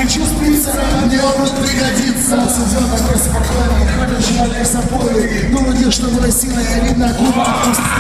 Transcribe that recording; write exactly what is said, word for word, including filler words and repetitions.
чувствуется, мне он может пригодиться. Судья такой спокойный, ходит человек с собой. Ну, надеюсь, что вырастила я видно губа.